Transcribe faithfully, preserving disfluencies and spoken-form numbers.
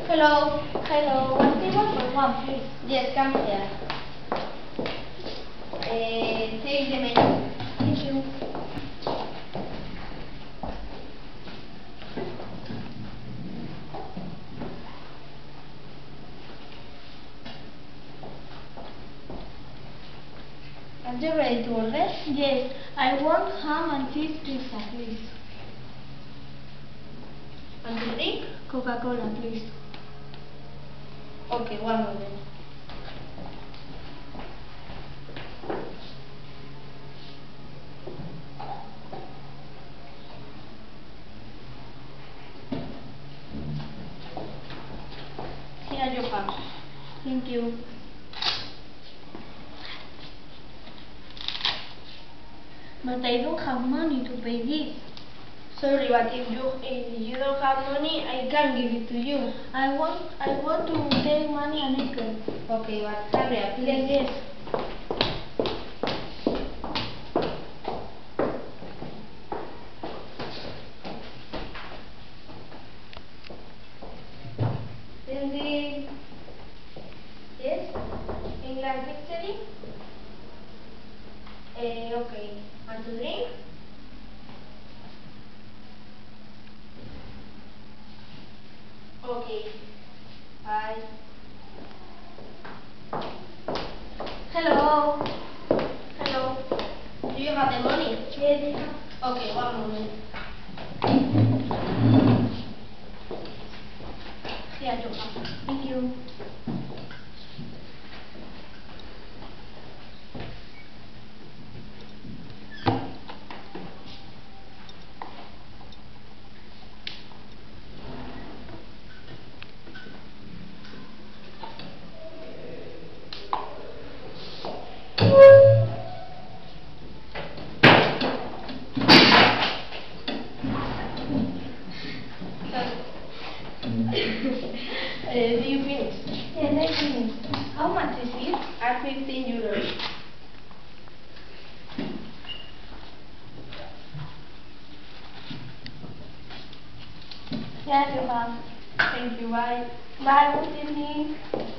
Hello. Hello, one table for one, please. Yes, come here. Uh, take the menu. Thank you. Are you ready to order? Yes, I want ham and cheese pizza, please. And to drink? Coca-Cola, please. Okay, one moment. Here you have. Thank you. But I don't have money to pay this. Sorry, but if you if you don't have money, I can't give it to you. I want I want to take money and nickel. Okay, but hurry up, please. Yes. Then the yes, England victory. Uh, okay, and to drink? Okay, bye. Hello. Hello. Do you have the money? Yes. Okay, one moment. Here you have. Thank you. uh, do you finish? Yes, I finished. How much is it? Are fifteen euros. Yes, you have. Thank you, bye. Bye, good evening.